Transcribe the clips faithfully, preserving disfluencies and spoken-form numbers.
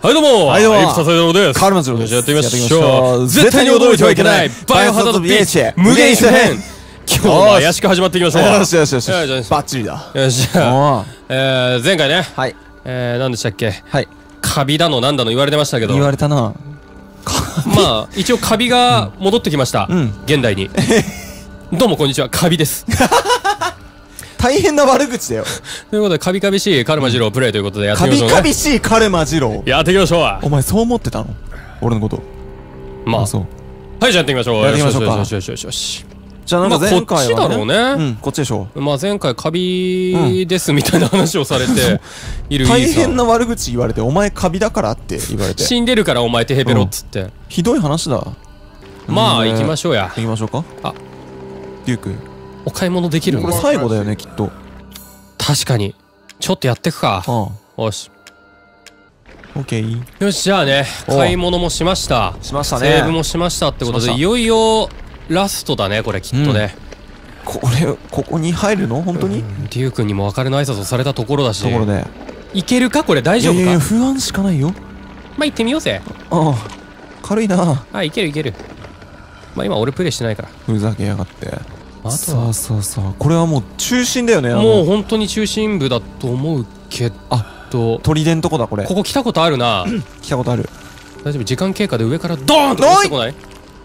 はいどうも、 はいどうもエクササイズのです。 カルマジロです。 じゃあやってみましょう。 やっていきましょう絶対に驚いてはいけないバイオハザード ビーチ 無限一編。今日も怪しく始まっていきましょう。 よしよしよし。 よしよしバッチリだ。 よし、じゃあ、えー、前回ね、 はい。 えー、何でしたっけ、 はい。 カビだのなんだの言われてましたけど、 言われたな。 まあ、一応カビが戻ってきました。 うん。 現代に。どうもこんにちは、カビです。 大変な悪口だよ。 ということで、カビカビしいカルマジロープレイということでやってカビみましょうね。 カビしいカルマジロー。 やっていきましょう。 お前そう思ってたの？俺のこと。 まあ、 そう。 はい、じゃあやっていきましょう。 やっていきましょうかよしよしよしよし。 じゃあなんか前回はこっちだろうね。 うん、こっちでしょ。 まあ前回カビですみたいな話をされているイーさん。 大変な悪口言われて、お前カビだからって言われて。 死んでるからお前テヘペロっつって。 ひどい話だ。 まあ行きましょうや。 行きましょうか。 あ、 デューク。 お買い物できるの？ これ最後だよね、きっと。 確かに。ちょっとやってくか。よし。 オッケー。 よし、じゃあね、買い物もしました。 しましたね。 セーブもしましたってことで、いよいよラストだね、これきっとね。 これ、ここに入るの本当に？ デュー君にも別れの挨拶をされたところだし。 ところで。 いけるかこれ大丈夫か？ いやいや、不安しかないよ。 まあ行ってみようぜ。 ああ、軽いな。 あ、いけるいける。まあ今俺プレイしてないから。 ふざけやがって。 あとはそうそうそう。これはもう中心だよね。 もう本当に中心部だと思うけど。 あ、 と砦んとこだこれ。 ここ来たことあるな。 来たことある。 大丈夫？時間経過で上からドーンと落ちてこない？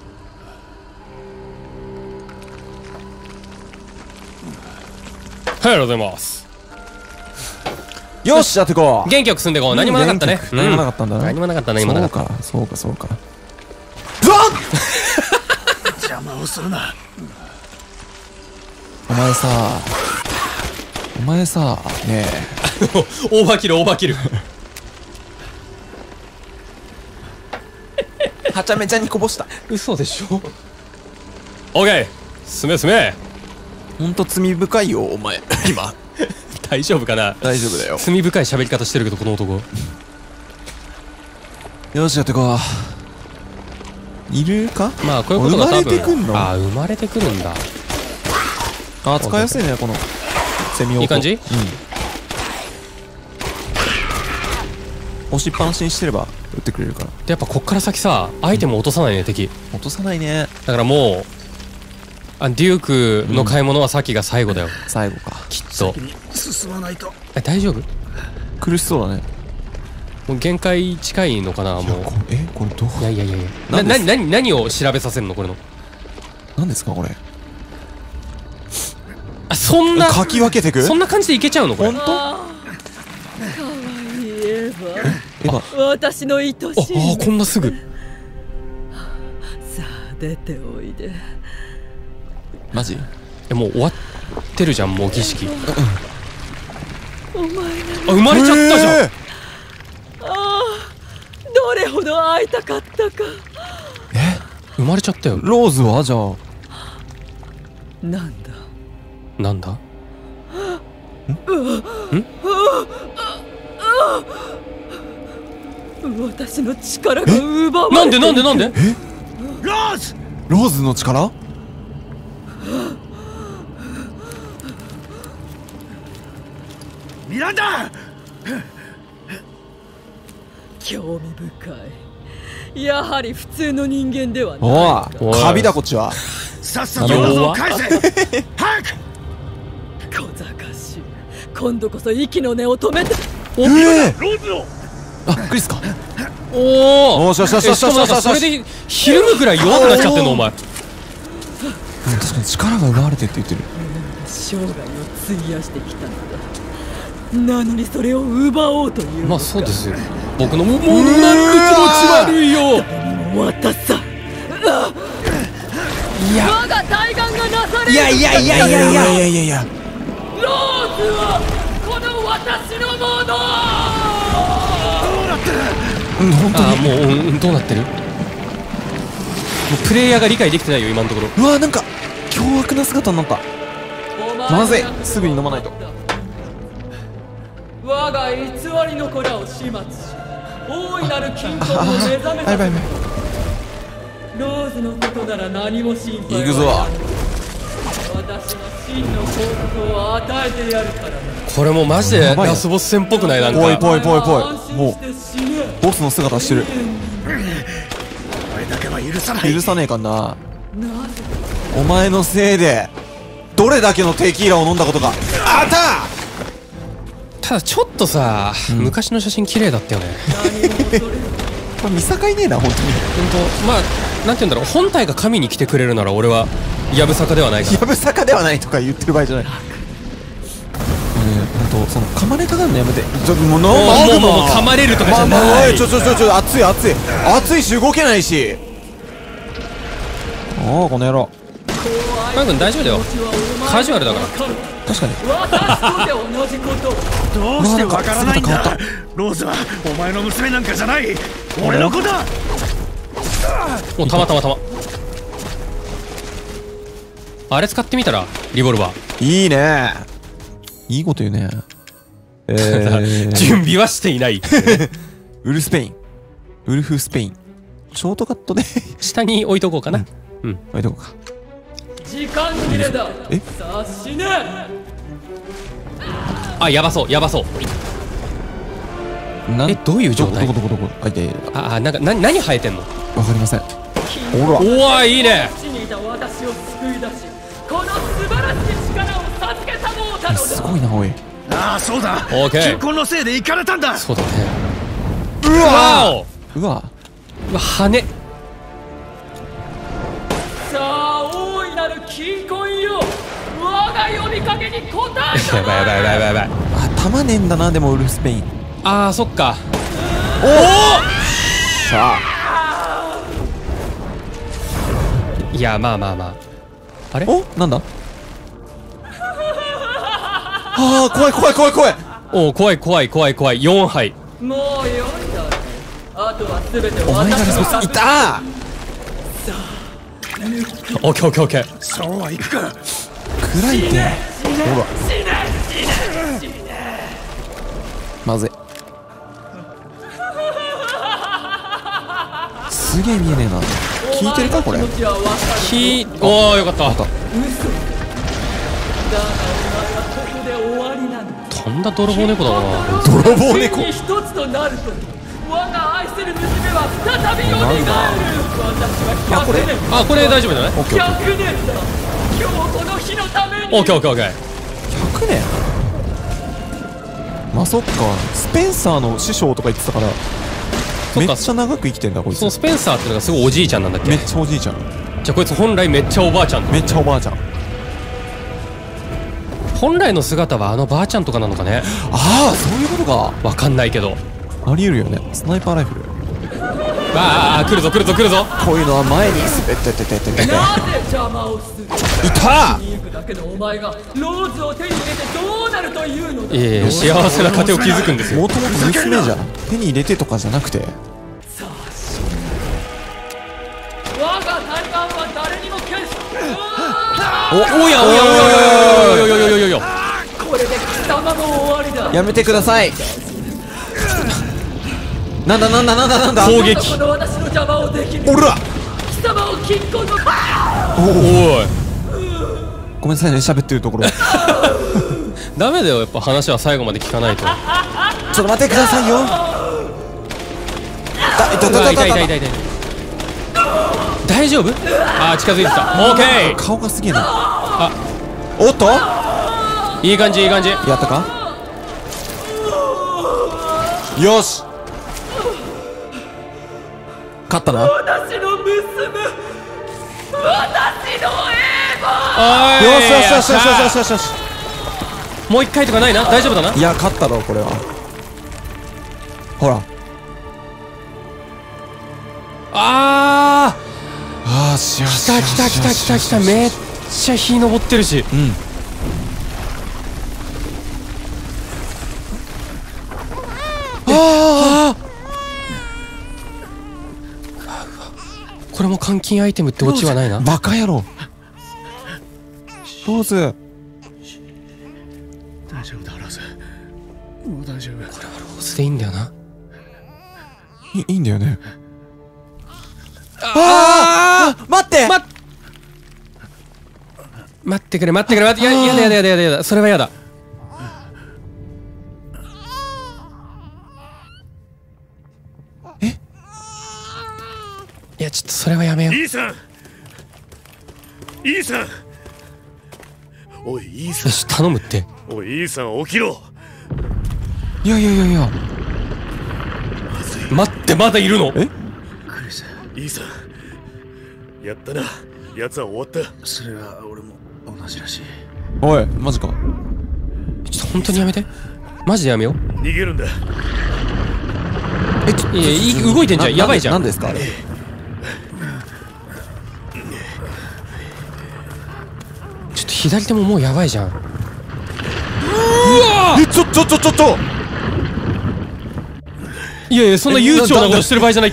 はい、ありがとうございます。 よし、やってこう。 元気よく進んでこう。何もなかったね。 何もなかったんだな。 何もなかったね、今なかった。 そうか、そうか、そうか。うわっ邪魔をするな。 お前さ、お前さ、ねえ。オーバーキル、オーバーキル。 はちゃめちゃにこぼした。 嘘でしょ。オーケー、進め進め。 ほんと罪深いよ、お前。今。 大丈夫かな？ 大丈夫だよ。 罪深い喋り方してるけど、この男。 よし、やってこう。いるか？ まあ、こういうことが多分。 生まれてくんの？ あ、生まれてくるんだ。 あ、使いやすいね、このセミオート。 いい感じ？うん。 押しっぱなしにしてれば撃ってくれるから。 で、やっぱこっから先さ、アイテム落とさないね、敵。 落とさないね。 だからもう、あ、デュークの買い物はさっきが最後だよ。 最後か。 きっと。 進まないと。 え、大丈夫？ 苦しそうだね。 もう限界近いのかな、もう。 え、これどう？ いやいやいやいや。な、な、な、何を調べさせるのこれの。 何ですかこれ。 あ、そんな。 かき分けてく？ そんな感じでいけちゃうのこれ。 ほんと？ かわいいエヴァ。 エヴァ。 私の愛しい。 ああ、こんなすぐ。 さあ、出ておいで。 マジ？ え、もう終わってるじゃん、もう儀式。 お前なら。 あ、生まれちゃったじゃん。 ああ、どれほど会いたかったか。 え、生まれちゃったよ。 ローズはじゃあなんだなんだ？ん？ん？ 私の力が奪われて。 なんでなんでなんで？ え？ ローズ！ ローズの力？ ミランダ！ 興味深い。やはり普通の人間ではないか。 おい、カビだこっちは。 さっさとローズを返せ！早く！ 小賢しい。今度こそ息の根を止めて。 おえローズを！ あ、クリスか。 おお。 おしよしよしよしよしよしよし。 それでひるむぐらい弱くなっちゃってんのお前。 確かに力が奪われてって言ってる。 生涯を費やしてきたのだ。なのにそれを奪おうという。 まあそうですよ。僕のものなんて気持ち悪いよ。 誰にも渡さ。 いや。 我が大願がなされる。 いやいやいやいやいやいやいやいや。 ローズはこの私のもの。 どうなってる？ うん、本当に。 あ、もう、うん、どうなってる？もうプレイヤーが理解できてないよ今のところ。 うわ、なんか凶悪な姿になった。まずい、すぐに飲まないと。 我が偽りの子らを始末し、大いなる均衡を目覚めさせ。 バイバイバイ。 ローズのことなら何も心配はない。 行くぞ。 私が真の幸福を与えてやるからだ。 これもうマジでラスボス戦っぽくない？なんかぽいぽいぽいぽい。もうボスの姿してる。 お前だけは許さない。 許さねえかんな。お前のせいでどれだけのテキーラを飲んだことか。あったただちょっとさ、昔の写真綺麗だったよね。 これ見境ねえな本当に。 本当まあなんて言うんだろう、本体が神に来てくれるなら俺はやぶさかではないから。 やぶさかではないとか言ってる場合じゃない。本当その噛まれたがるのやめて。ちょもうもうもうもう噛まれるとかじゃまあまあない。 おいちょちょちょちょ熱い熱い熱いし動けないし。おおこの野郎。 カイ君大丈夫だよ、カジュアルだから。 確かに。 私とで同じことどうしてわからないんうわなんかだ。ローズはお前の娘なんかじゃない。俺の子だ。 もうたまたまたまあれ使ってみたらリボルバー。 いいね。いいこと言うね。えー、 準備はしていないウルスペインウルフスペインショートカットで下に置いとこうかな。うん、 置いとこうか。 時間切れだ。 えさあ死ね。 あ、やばそうやばそう。 なえ、どういう状態？ どこどこどこどこ。あ、いやいやああ、なんかな何生えてんの？ わかりません。ほらおわ、いいね。 地にいた私を救い出し、この素晴らしい力を授けたもうたのだ。 すごいなおい。 ああそうだ。 オーケー貧困のせいで行かれたんだ。 そうだね。 うわわうわお、うわ、羽。 さあ大いなる金婚よ、我が呼びかけに応えたやばいやばいやばいやばい。 頭ねえんだな。でもウルフスペイン。 あーそっか。 おおさあいや、まあまあまあ。あれ？ おなんだ。ああ怖い怖い怖い怖い。 おお、怖い怖い怖い怖い。よんはい。 もうよいだ。あとはすべてお前がラ私のスボスいたー。 オッケーオッケーオッケー。 そうはいくか。 暗いって。ほらまずい。すげえ見えねえな。聞いてるかこれ。 気持ちはわかる。 きおーよかった。 だがお前はここで終わりなんだ。 とんだ泥棒猫だな。 泥棒猫。 一つとなると我が愛する娘は再びよみがえる。私はひゃくねん。 あ、これ大丈夫じゃない？ オッケーオッケー。 ひゃくねんだ。今日この日のために。 オッケーオッケーオッケー。 ひゃくねん。まあそっか。スペンサーの師匠とか言ってたからそっかめっちゃ長く生きてんだこいつ。 そのスペンサーってのがすごいおじいちゃんなんだっけ？ めっちゃおじいちゃん。 じゃあこいつ本来めっちゃおばあちゃん。 めっちゃおばあちゃん。 本来の姿はあのばあちゃんとかなのかね。 ああそういうことか。 わかんないけど。 ありえるよね。スナイパーライフル。 ああ、来るぞ来るぞ来るぞ。 こういうのは前に滑ってててててて。 なぜ邪魔をする。 いたに行くだけのお前がローズを手に入れてどうなるというのだ。 いやいや、幸せな家庭を築くんですよ。 もともと娘じゃん。手に入れてとかじゃなくて。 さあ死ね。我が対岸は誰にも決し。 お、おやおやおやおやおやおやおやおやおやおや。 これで貴様も終わりだ。 やめてください。なんだなんだなんだなんだ。 攻撃。 この私の邪魔をできる。 おら貴様を金婚の。 おい。 ごめんなさいね喋ってるところ。 ダメだよ、やっぱ話は最後まで聞かないと。 ちょっと待ってくださいよ。あいたいたいたいたいた。 痛い痛い痛い痛い。大丈夫？あー近づいてきた。オーケー。 顔がすげえな。 あ、 おっといい感じいい感じ。 やったか。よし勝ったな。 私の娘。私のエヴおい。 よしよしよしよしよしよしよし。 もう一回とかないな。大丈夫だな。 いや勝ったろこれは。ほらああーしよしー来た来た来た来た来た。めっちゃ日昇ってるし。 うんああ、これも監禁アイテムってオチはないな。 バカ野郎。ローズ大丈夫だローズ。もう大丈夫。 これはローズでいいんだよな。 いいいんだよね。ああ待ってま待ってくれ待ってくれ待って。ややだやだやだやだやだ。それはやだ。 いやちょっとそれはやめよう。 イーサンイーサンおいイーサよし頼むって。 ンおいイーサン起きろ。 いやいやいやいや。 待ってまだいるの？え？ クリスイーサンやったな。奴は終わった。それは俺も同じらしい。 おいマジか。 ちょっと本当にやめて。マジでやめよう。 逃げるんだ。 えちょいやい動いてんじゃん。やばいじゃん。 何ですかあれ。 ちょっと左手ももうやばいじゃん。うわえちょちょちょちょちょいやいやそんな悠長なことしてる場合じゃないって。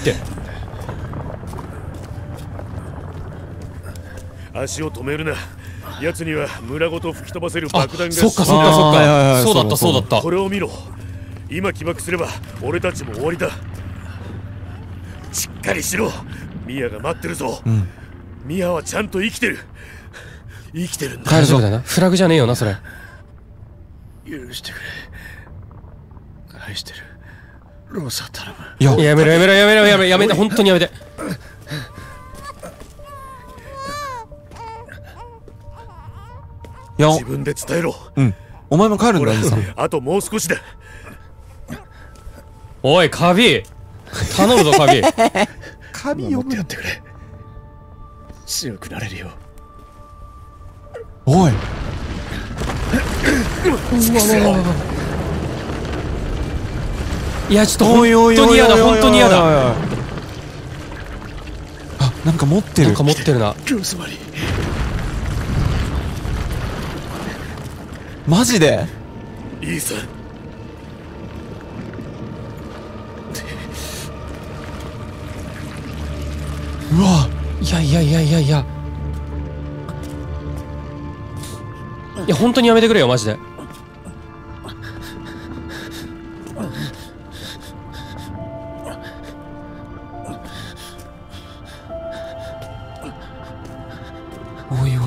足を止めるな。奴には村ごと吹き飛ばせる爆弾が。 そっかそっかそっか。そうだったそうだった。 これを見ろ。今起爆すれば俺たちも終わりだ。しっかりしろ。ミアが待ってるぞ。うん、ミアはちゃんと生きてる。生きてるんだ。 大丈夫だな。フラグじゃねえよなそれ。 許してくれ。愛してる。ローサ頼む。 いややめろやめろやめろやめろやめて本当にやめて。 いや自分で伝えろ。 うんお前も帰るんだよさ。 あともう少しだ。 おいカビ頼むぞカビ。 カビ呼んでやってくれ。強くなれるよ。 おい。 いやちょっと本当に嫌だ本当に嫌だ。 あなんか持ってる。 なんか持ってるな。 ローズマリー。 マジで？ イーサン。 うわいやいやいやいやいやいや本当にやめてくれよマジで。 おいおいおいおい。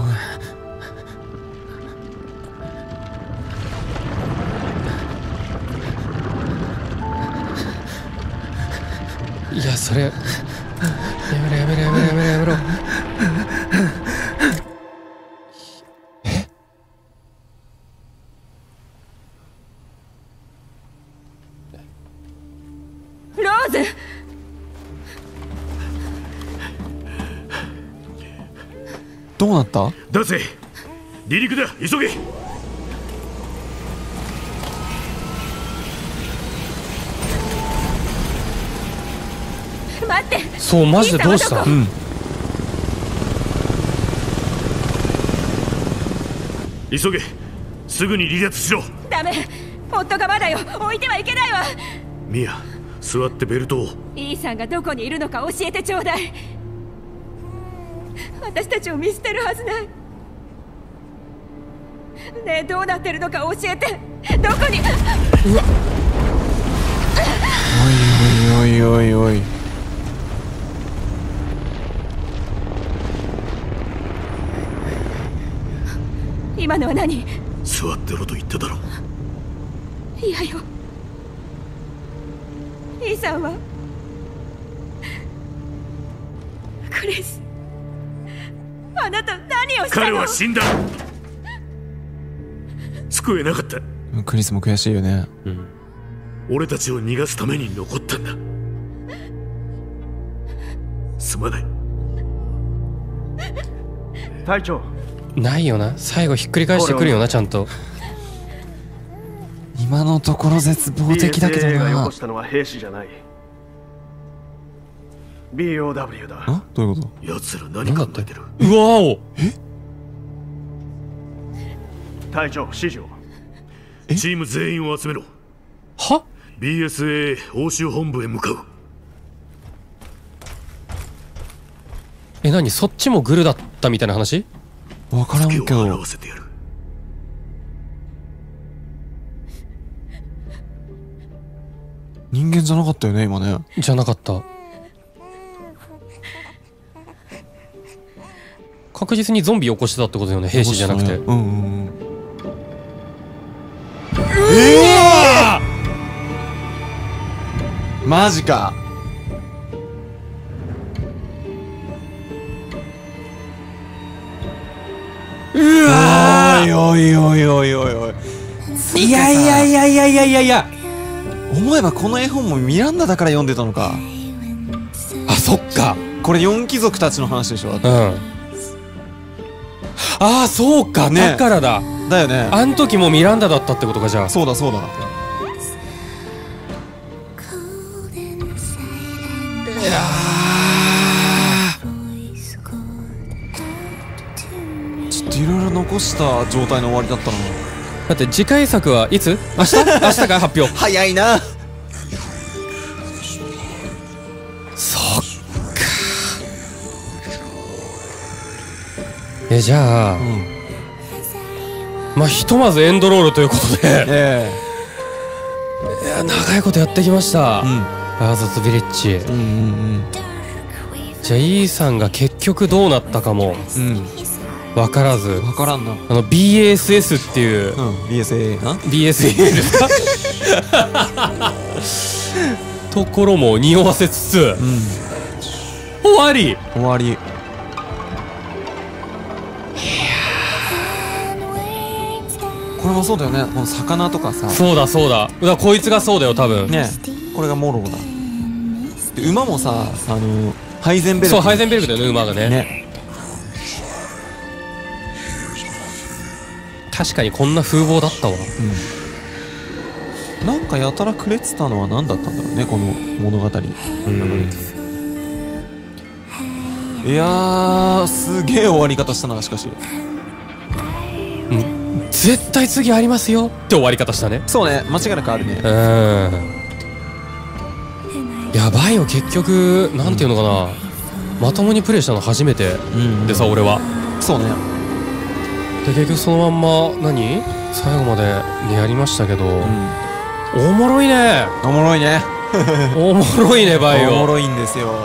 いやそれやめろやめろやめろやめろやめろ。えローズ。 どうなった？ だぜ離陸だ急げ。 待って。 そうマジでどうした？ うん急げすぐに離脱しろ。 ダメ。夫がまだよ。置いてはいけないわ。 ミア座ってベルトを。 イーさんがどこにいるのか教えてちょうだい。私たちを見捨てるはずない。ねえどうなってるのか教えて。どこに。 うわおいおいおいおい。 今のは何？ 座ってろと言っただろ。 いやよ。イーさんはクリス、あなた何をしたの？ 彼は死んだ。救えなかった。 クリスも悔しいよね。 うん、俺たちを逃がすために残ったんだ。すまない。 隊長。 ないよな。最後ひっくり返してくるよなちゃんと。 今のところ絶望的だけどな。 ビーエスエー がよこしたのは兵士じゃない。 ビーオーダブリュー だ。 あどういうこと？ 奴ら何考えてる？ うわお。 え隊長指示を。 チーム全員を集めろ。 はビーエスエー 欧州本部へ向かう。 え何そっちもグルだったみたいな話？ わからんけど。 表せてやる。 人間じゃなかったよね今ね。 じゃなかった。確実にゾンビ起こしてたってことだよね兵士じゃなくて。 うんうんうん。 うわマジか。 うわおいおいおいおいおいおい。 ーいやいやいやいやいやいやいや、 思えばこの絵本もミランダだから読んでたのか。 あ、そっか。 これ四貴族たちの話でしょ。 うん。ああ、そうか、 ねだからだ。 だよね。 あん時もミランダだったってことか、じゃあ。 そうだそうだ。ちょっといろいろ残した状態の終わりだったな。 だって次回作はいつ？明日？明日か発表。 早いな。 そっか。え、じゃあ、 うん。 まあひとまずエンドロールということで、 えいや長いことやってきました。 え。うん。 バーザズビレッジ。 うんうんじゃあ E さんが結局どうなったかもうん。うん。 分からず、 わからんな。 あの ビーエスエス っていう、 うん。ビーエスエー な。 ビーエスエー ですかところも匂わせつつ、 うん。 終わり。 終わり。これもそうだよね。この魚とかさ。 そうだそうだ。だからこいつがそうだよ多分。 ね。これがモロだ。で馬もさ、あのハイゼンベルク。 そうハイゼンベルクだよね、馬がね。 ね。 確かにこんな風貌だったわ。 うん。なんかやたらくれてたのは何だったんだろうね、この物語。 うん。 いやー、すげえ終わり方したな、しかし。 絶対次ありますよって終わり方したね。 そうね、間違いなくあるね。 うん。やばいよ、結局なんていうのかな、まともにプレイしたの初めてでさ、俺は。 そうね。 で結局そのまんま何最後までねやりましたけど、おもろいね。 おもろいね。 おもろいね、バイオ。 おもろいんですよ。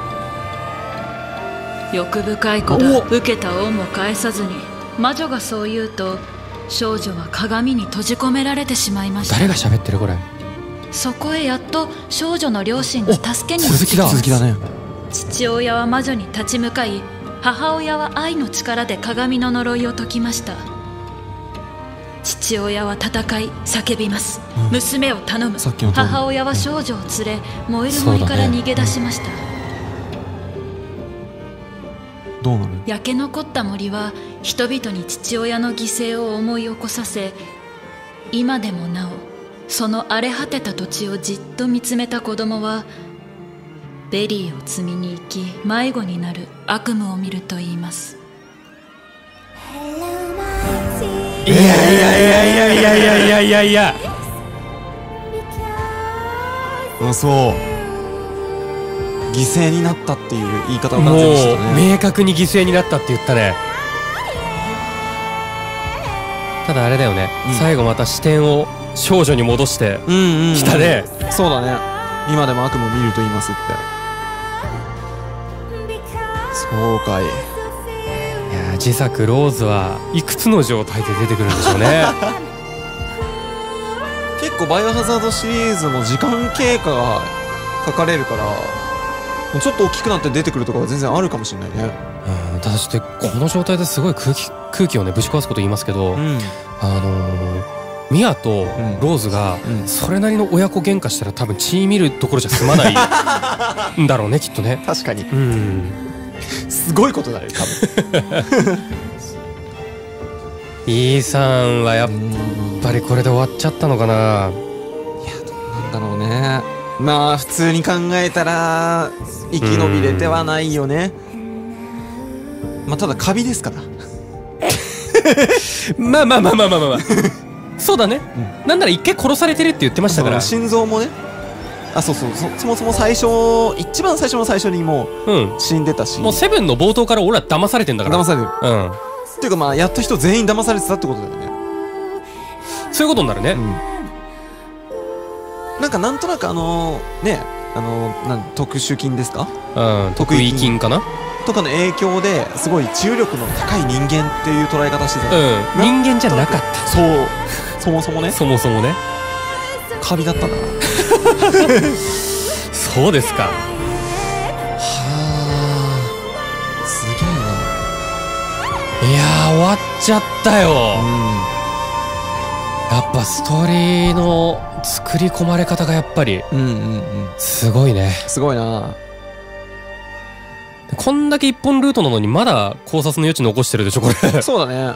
欲深い子だ。受けた恩も返さずに魔女がそう言うと、少女は鏡に閉じ込められてしまいました。 誰が喋ってるこれ。 そこへやっと少女の両親が助けに鈴木だ。 続きだね。 父親は魔女に立ち向かい、母親は愛の力で鏡の呪いを解きました。父親は戦い叫びます、うん、娘を頼む。母親は少女を連れ、燃える森から逃げ出しました。 どうなる？ 焼け残った森は人々に父親の犠牲を思い起こさせ、今でもなおその荒れ果てた土地をじっと見つめた子供は、ベリーを摘みに行き迷子になる悪夢を見ると言います。 いやいやいやいやいやいやいやいやいや。 あ、そう。犠牲になったっていう言い方を完全にしたね。 もう明確に犠牲になったって言ったね。ただあれだよね、うん、最後また視点を少女に戻してきたね。 そうだね。今でも悪夢を見ると言いますって。そうかい。 いや、自作ローズはいくつの状態で出てくるんでしょうね。 結構バイオハザードシリーズも時間経過が書かれるから、ちょっと大きくなって出てくるとかは全然あるかもしれないね。 うん、ただちょっとこの状態ですごい空気空気をねぶち壊すこと言いますけど、うん、あのー、ミアとローズがそれなりの親子喧嘩したら多分血見るところじゃ済まないんだろうね、きっとね。 確かに。 うん。 すごいことだよ多分。 E さんはやっぱりこれで終わっちゃったのかな。いや、 どうなんだろうね。まあ普通に考えたら生き延びれてはないよね。まあただカビですから。 まあまあまあまあまあまあ、まあ、そうだね、うん、なんなら一回殺されてるって言ってましたから。 心臓もね、あ、そうそう、 そ, そもそも最初一番最初の最初にもう死んでたし、 うん、もうセブンの冒頭から俺ら騙されてんだから。 騙されてる。 うん。 っていうかまあやった人全員騙されてたってことだよね。 そういうことになるね。うん、 なんかなんとなくあのー、ね、あのー、なん特殊菌ですか？ うん、特異菌かなとかの影響ですごい治癒力の高い人間っていう捉え方してた。 うん、人間じゃなかった。 そう、そもそもね。 そもそもね。 カビだったな。 そうですか。 はあ、すげいやー終わっちゃったよ。 えな。 やっぱストーリーの作り込まれ方がやっぱりうんうんうんうんすごいね。 すごいな。 こんだけ一本ルートなのにまだ考察の余地残してるでしょこれ。 そうだね。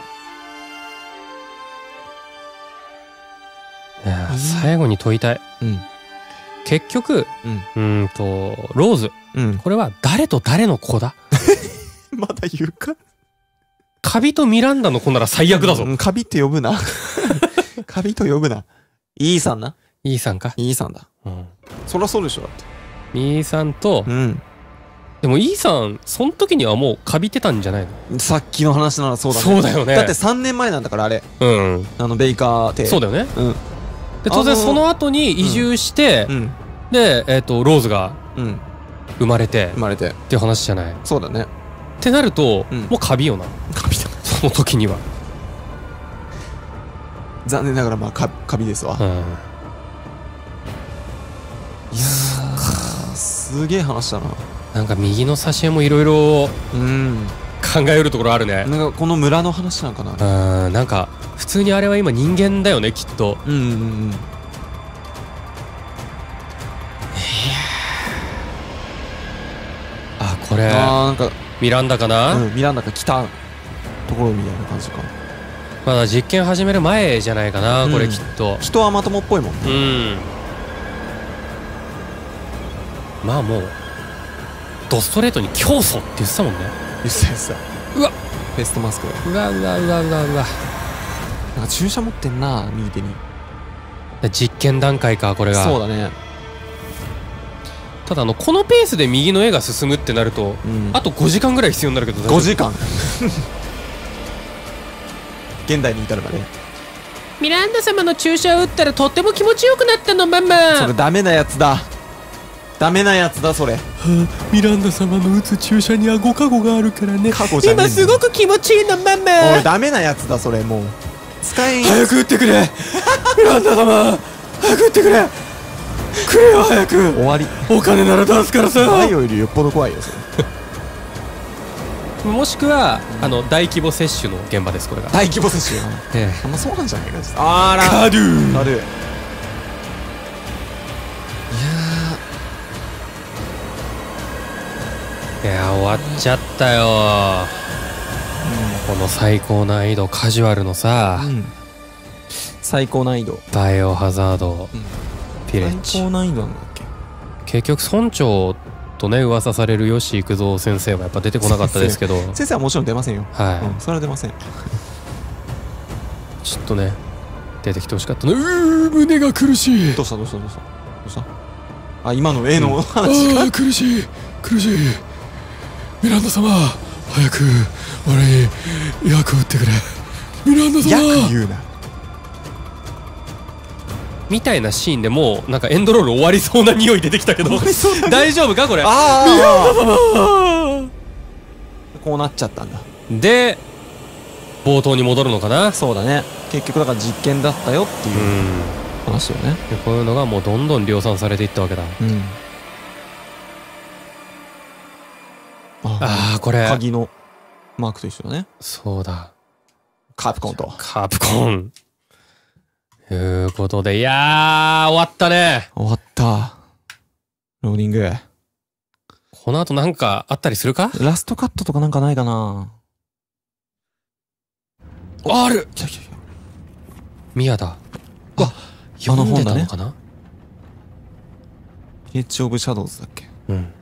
いや最後に問いたい。 うん結局うんうーんとローズ、 うんこれは誰と誰の子だ？ まだ言うか。 カビとミランダの子なら最悪だぞ。 うん、カビって呼ぶな。カビと呼ぶな。イーさんな。 イーさんか。 イーさんだ。 うん。 そりゃそうでしょだって。 イーさんと、 うん。 でもイーさんその時にはもうカビてたんじゃないの？ さっきの話ならそうだね。 そうだよね。 だってさんねんまえなんだからあれ。 うん。 あのベイカー邸。 そうだよね。 うん。 で当然あのーその後に移住して、 うん。 でえっとローズがうん。 生まれて生まれて。 っていう話じゃない。っそうだね。 てなると、 うんもうカビよな。 カビだ。 その時には。 残念ながらまあカカビですわ。 うん。 いやー、すげえ話だな。 なんか右の挿絵もいろいろうん。 考えうるところあるね。 なんかこの村の話なのかな。 うん。なんか普通にあれは今人間だよねきっと。 うんうんうん。 あこれあーなんか、 ミランダかな、 うん、ミランダが来たところみたいな感じか。 まだ実験始める前じゃないかな、 うんこれきっと。 人はまともっぽいもんね。 うんまあもうドストレートに競争って言ってたもんね。 言ってた言ってた。 うわフェストマスク。 うわうわうわうわうわ。 なんか注射持ってんな、右手に。 実験段階かこれが。 そうだね。 ただあのこのペースで右の絵が進むってなると、 うん。 あとごじかんぐらい必要になるけど大丈夫？ ごじかん。現代に至るまで。 ミランダ様の注射を打ったらとっても気持ちよくなったのママ。 それダメなやつだ。ダメなやつだそれ。 ミランダ様の打つ注射にはご加護があるからね。 過去じゃねえんだよ。 今すごく気持ちいいのママ。 おいダメなやつだそれもう。使えん。 早く打ってくれミランダ様、早く打ってくれくれよ早く。 終わり。 お金なら出すからさ。 バイオよりよっぽど怖いよそれ。 もしくはあの大規模接種の現場ですこれが。 大規模接種。 えあんまそうなんじゃないか。あら。 カドゥカドゥ。いやいや終わっちゃったよ、この最高難易度カジュアルのさ、 ー、うん。最高難易度。 バイオハザード、 うんピレッジ。 最高難易度なんだっけ。 結局村長とね噂される吉幾三先生はやっぱ出てこなかったですけど先生はもちろん出ませんよ。 はい、 うん、それは出ません。 ちょっとね出てきてほしかったの。うー胸が苦しい。 どうしたどうしたどうしたどうした。あ、今の絵の話が。 苦しい苦しい。ミランダ様早く俺に薬を打ってくれミランダ様。 薬言うな。みたいなシーンでもうなんかエンドロール終わりそうな匂い出てきたけど大丈夫かこれ。 ああ。 ミランダ様こうなっちゃったんだ。 で冒頭に戻るのかな。 そうだね。結局だから実験だったよってういうん話よね。 でこういうのがもうどんどん量産されていったわけだ。 うん。 ああこれ鍵のマークと一緒だね。 そうだカプコンと。 カプコンいうことでいやー終わったね。 終わった。ローディング。 この後なんかあったりするか。 ラストカットとかなんかないかな。 ある。 来た来た来た。 宮田。 あ、 読んでたのかな。 エッジオブシャドウズだっけ。 うん。ん？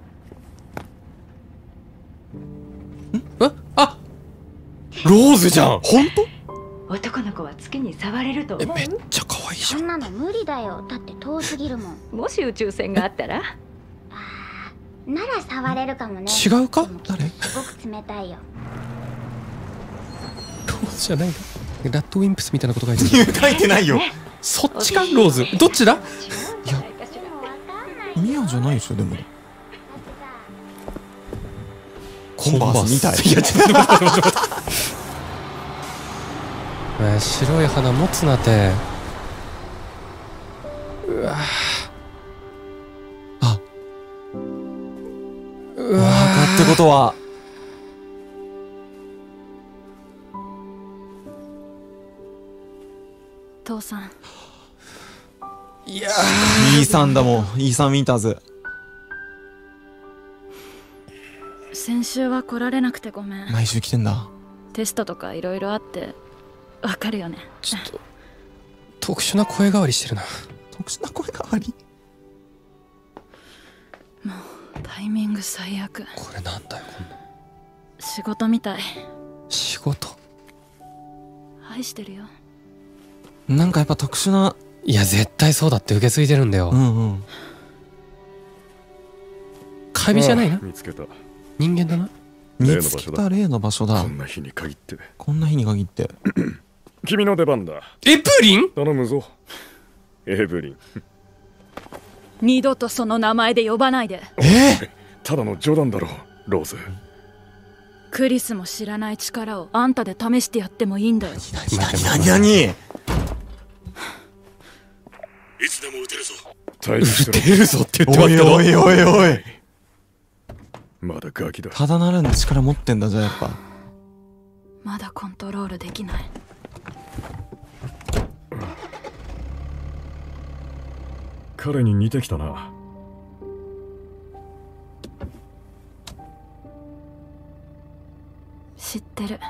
え？あ、ローズじゃん。 本当？ 男の子は月に触れると思う？ え、めっちゃ可愛いじゃん。 そんなの無理だよ。だって遠すぎるもん。 もし宇宙船があったら？ あーなら触れるかもね。 違うか？ でも誰？ すごく冷たいよ。 ローズじゃないの？ラッドウィンプスみたいなこと書いてる。 書いてないよ。 そっちか？ローズ。どっちだ？ でもわかんない。 ミアじゃないでしょでも。 コンバースみたい。 いやちょっと待って待って待って。えー白い花持つなて。うわあ、 うわーってことは。 父さん。 いやー。イーサンだもん。イーサンウィンターズ。 先週は来られなくてごめん。 毎週来てんだ。 テストとかいろいろあって、わかるよね。 ちょっと、特殊な声変わりしてるな。 特殊な声変わり？ もう、タイミング最悪。 これなんだよ、こんな。 仕事みたい。 仕事？ 愛してるよ。 なんかやっぱ特殊な。 いや、絶対そうだって受け継いでるんだよ。 うんうん。 カビじゃないな。 見つけた。 人間だな。 見つけた例の場所だ。 こんな日に限ってこんな日に限って君の出番だ。 エブリン？ 頼むぞエブリン。 二度とその名前で呼ばないで。 えー、 ただの冗談だろローズ。 クリスも知らない力をあんたで試してやってもいいんだよ。 何何何何？いつでも撃てるぞ。撃てるぞって言ってますけど。 おいおいおいおい。 まだガキだ。 ただならぬ力持ってんだじゃあやっぱ。 まだコントロールできない。 彼に似てきたな。 知ってる。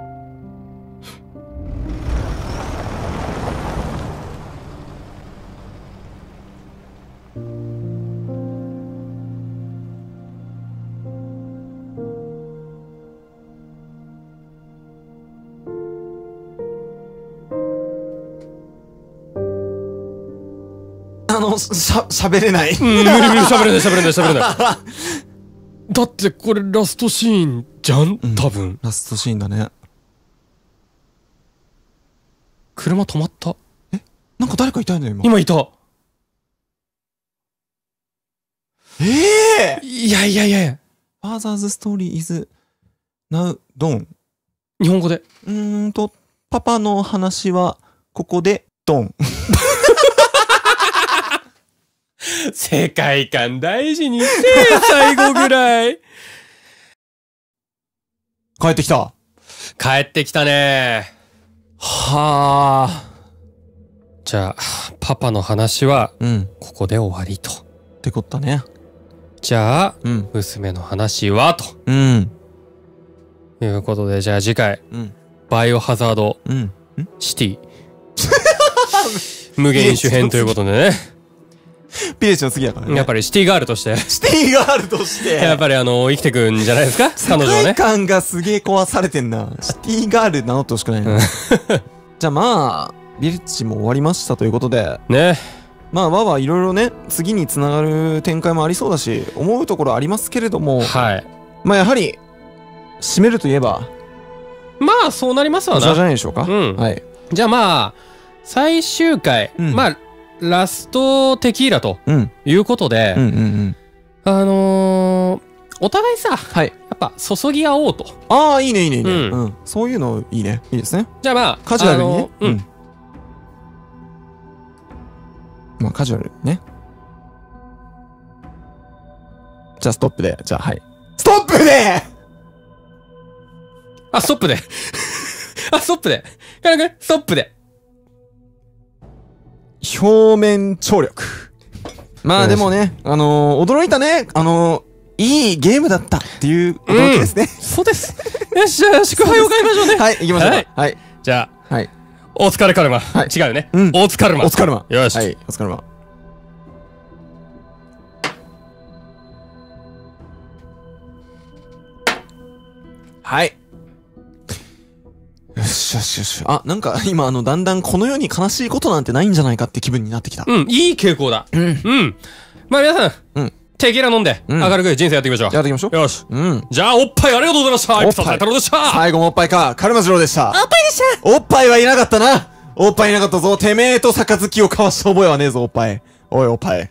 あの、しゃ、しゃべれない。 うん、無理無理喋れない喋れない喋れない。だってこれラストシーンじゃん、多分、うん。 ラストシーンだね。 車止まった。 え？なんか誰かいたよね今。 今いた。 ええー、 いやいやいやいや。 Father's story is now done。 日本語で。 うーんと、パパの話はここでドン。 世界観大事にせえ、最後ぐらい。 帰ってきた。 帰ってきたね。 はあ。 じゃあ、パパの話は、ここで終わりと。 ってことだね。 じゃあ、 うん、 娘の話はと。 うん。 いうことで、じゃあ次回、うん、バイオハザード、うん、シティ。無限種編ということでね。 ピレッチの次だからね。 やっぱりシティガールとして。 シティガールとして。 やっぱりあの、生きてくんじゃないですか彼女はね。 世界観がすげえ壊されてんな。シティガール名乗ってほしくないな。じゃあまあ、ビレッジも終わりましたということで。 ね。 まあ、わはいろいろね、次につながる展開もありそうだし、思うところありますけれども。 はい。 まあやはり、締めるといえば。 まあ、そうなりますわな。 じゃじゃないでしょうか。うん。はい。 じゃあまあ、最終回、うん、まあ、ラストテキーラということで、あのー、お互いさ、はい、やっぱ注ぎ合おうと。 ああ、いいねいいねいいね、うんうん。そういうのいいね。いいですね。 じゃあまあ、 カジュアルにね。 うん。 まあ、カジュアルね。じゃあストップで。じゃあはい。ストップであ、ストップで。あ、ストップで。カナ君、ストップで。 表面張力。まあでもね、あのー、驚いたね。あのー、いいゲームだったっていう驚きですね。 うん、そうです。よし、じゃあ、祝杯を買いましょうね。 はい、行きましょう。はい。はい、 じゃあ、 はい。 お疲れカルマ。はい。違うよね。うん。お疲れま。 お疲れま。 よし。 はい、お疲れま。はい。よしよしよし。あ、なんか今あの、だんだんこの世に悲しいことなんてないんじゃないかって気分になってきた。 うん、いい傾向だ。うん。うん。まあ皆さん、うん。テキーラ飲んで、明るく人生やっていきましょう。 やっていきましょう。 よし。うん。じゃあ、おっぱいありがとうございました。エピソード太郎でした。 最後もおっぱいか。カルマジローでした。 おっぱいでした。 おっぱいはいなかったな。おっぱいいなかったぞ。てめえと杯を交わした覚えはねえぞ、おっぱい。おい、おっぱい。